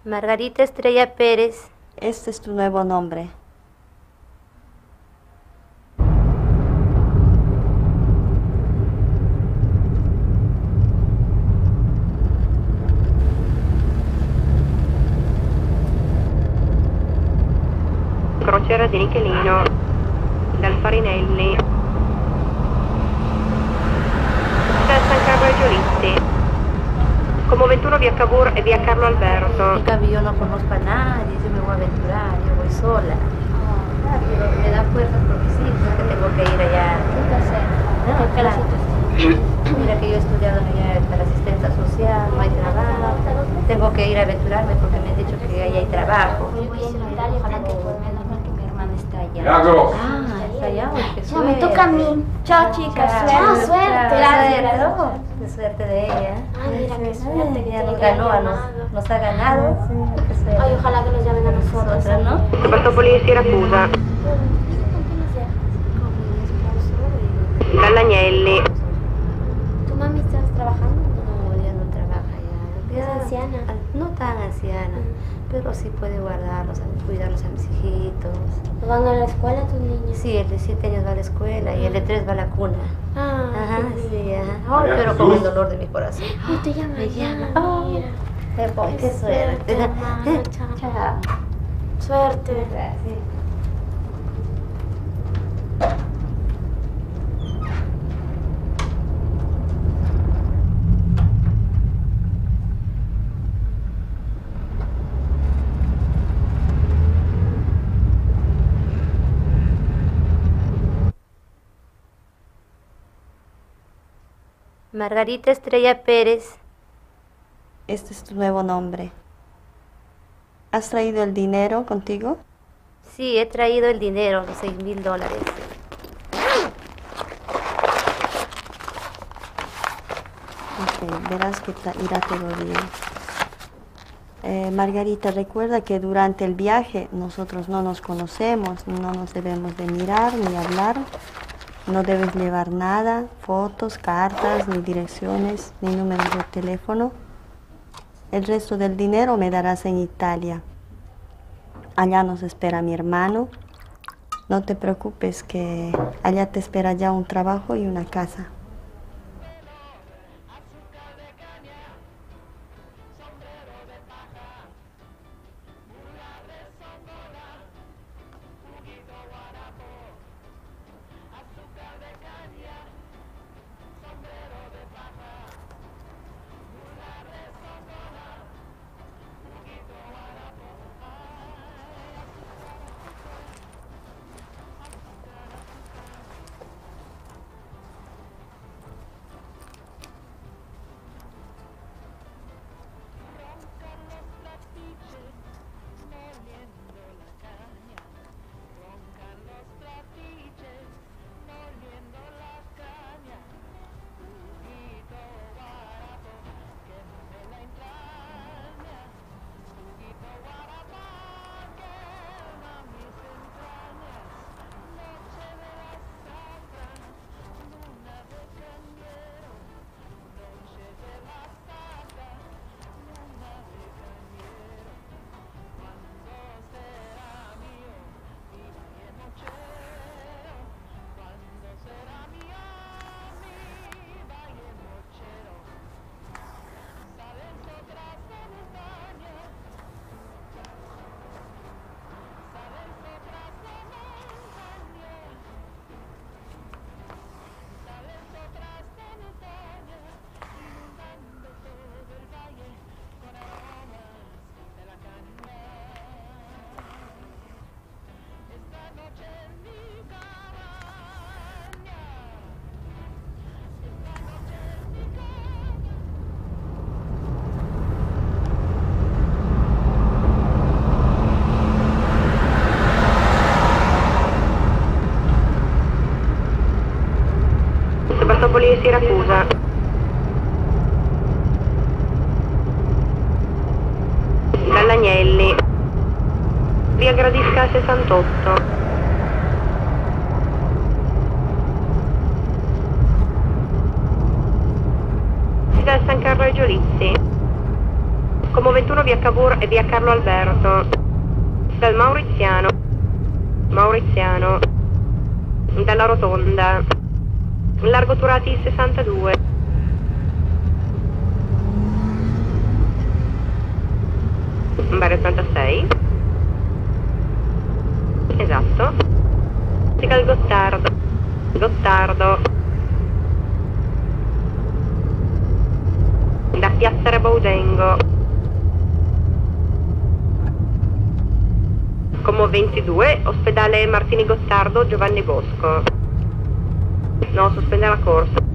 Margarita Estrella Pérez. Este es tu nuevo nombre. Crociera di Nichelino, dal Farinelli, da San Carlo ai Giolitti, como 21 vía Cavour e vía Carlo Alberto. En cambio, yo no conozco a nadie, yo me voy a aventurar, yo voy sola. Pero me da fuerzas porque sí, porque tengo que ir allá. No, claro. Mira que yo he estudiado allá para asistencia social, no hay trabajo. Tengo que ir a aventurarme porque me han dicho que ahí hay trabajo. Ojalá que menos mal que mi hermana está allá. Milagros. Ah, está allá, uy, qué Ya suerte. me toca a mí. Chao, chicas. Chao, suerte. Gracias. Qué suerte de ella. Ay, mira qué suerte que Ella te nos hayan ganó, llamado. nos ha ganado. Qué suerte. Ay, ojalá que nos llamen a nosotros, ¿no? Bassopoli e Siracusa, dall'Agnelli, ¿Tu mami estás trabajando? No, ella no trabaja ya. ¿Es anciana? No tan anciana, pero sí puede guardarlos, cuidarlos a mis hijitos. ¿Van a la escuela tus niños? Sí, el de 7 años va a la escuela y el de 3 va a la cuna. Ah, Ajá, qué sí, bien. ajá. Ay, pero con el dolor de mi corazón. Ay, te llama Me ya, llama. mira. Qué suerte. hermana. Chao. Chao. Suerte. Gracias. Margarita Estrella Pérez. Este es tu nuevo nombre. ¿Has traído el dinero contigo? Sí, he traído el dinero, los $6,000. Ok, verás que irá todo bien. Margarita, recuerda que durante el viaje nosotros no nos conocemos, no nos debemos de mirar ni hablar. No debes llevar nada, fotos, cartas, ni direcciones, ni números de teléfono. El resto del dinero me darás en Italia. Allá nos espera mi hermano. No te preocupes que allá te espera ya un trabajo y una casa. Bassopoli e Siracusa, dall'Agnelli, via Gradisca 68, da San Carlo ai Giolitti, Como 21 via Cavour e via Carlo Alberto. Dal Mauriziano. Dalla Rotonda. Largo Turati 62. Barrio 86. Esatto. Dal Gottardo. Da Piazza Rebaudengo. Como 22, ospedale Martini Gottardo, Giovanni Bosco. No, sospende la corsa.